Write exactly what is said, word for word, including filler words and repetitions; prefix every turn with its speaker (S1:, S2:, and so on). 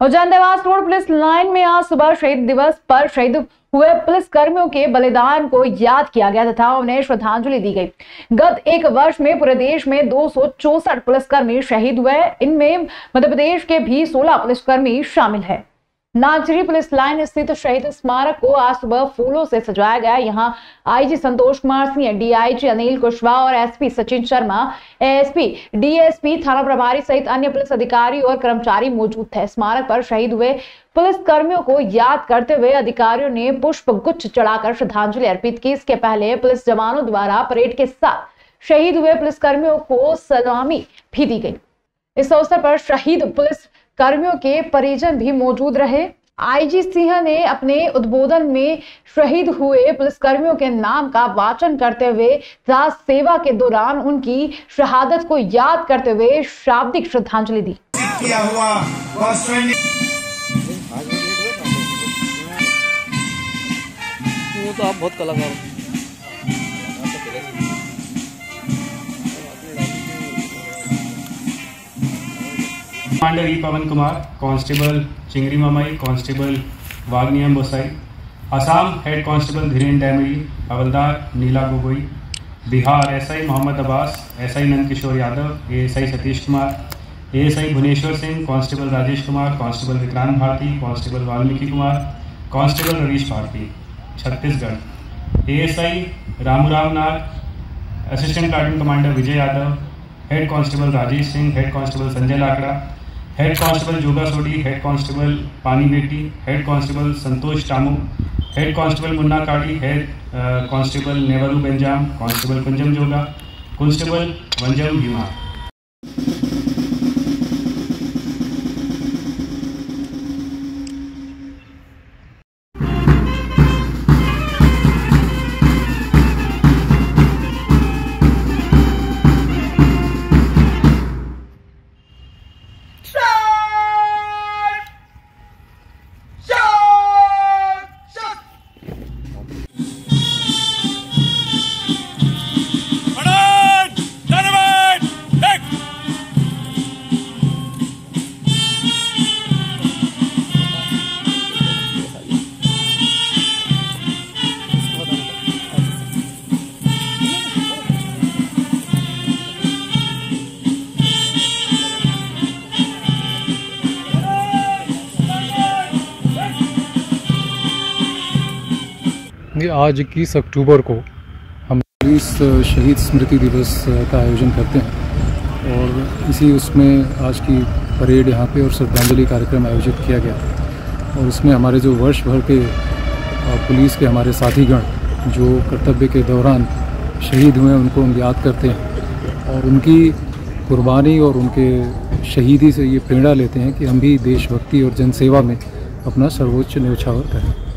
S1: Ujjain Dewas road police line में आज सुबह शहीद दिवस पर शहीद हुए पुलिस कर्मियों के बलिदान को याद किया गया तथा उन्हें श्रद्धांजलि दी गई। गत एक वर्ष में पूरे देश में दो सौ चौसठ पुलिसकर्मी शहीद हुए। इनमें मध्य प्रदेश के भी सोलह पुलिसकर्मी शामिल है। नागझरी पुलिस लाइन स्थित शहीद स्मारक को आज सुबह फूलों से सजाया गया। यहां आईजी संतोष कुमार सिंह, डीआईजी अनिल कुशवाहा और SP Sachin Sharma, ASP, DSP, थाना प्रभारी सहित अन्य पुलिस अधिकारी और कर्मचारी मौजूद थे। स्मारक पर शहीद हुए पुलिस कर्मियों को याद करते हुए अधिकारियों ने पुष्प गुच्छ चढ़ाकर श्रद्धांजलि अर्पित की। इसके पहले पुलिस जवानों द्वारा परेड के साथ शहीद हुए पुलिस कर्मियों को सलामी भी दी गई। इस अवसर पर शहीद पुलिस कर्मियों के परिजन भी मौजूद रहे। आईजी सिंह ने अपने उद्बोधन में शहीद हुए पुलिसकर्मियों के नाम का वाचन करते हुए राज सेवा के दौरान उनकी शहादत को याद करते हुए शाब्दिक श्रद्धांजलि दी।
S2: किया हुआ
S3: तो आप बहुत कलाकार हो।
S4: Commander E Pawan Kumar, constable Chingri Mamai, constable Wagniam Bosai, Assam head constable Dhiren Daimary, हवलदार Neela Gogoi, Bihar SI Mohammad Abbas, SI Nand Kishore Yadav, ASI Satish Kumar, ASI Bhubaneswar Singh, constable Rajesh Kumar, constable Vikrant Bharti, constable Valmiki Kumar, constable Ravish Bharti, Chhattisgarh, ASI Ramurao Nag, assistant platoon commander Vijay Yadav, head constable Rajesh Singh, head constable Sanjay Lakra, head constable Joga Sodi, head constable Pani Beti, head constable Santosh Tamu, head constable Munna Kadi, head constable Nevru Benjam, constable Panjam Joga, constable Vanjam Bhima.
S5: आज इक्कीस अक्टूबर को हम police शहीद स्मृति दिवस का आयोजन करते हैं और इसी उसमें आज की परेड यहाँ पे और श्रद्धांजलि कार्यक्रम आयोजित किया गया और उसमें हमारे जो वर्ष भर के पुलिस के हमारे साथीगण जो कर्तव्य के दौरान शहीद हुए उनको हम याद करते हैं और उनकी कुर्बानी और उनके शहीदी से ये प्रेरणा लेते हैं कि हम भी देशभक्ति और जनसेवा में अपना सर्वोच्च न्यौछावर करें।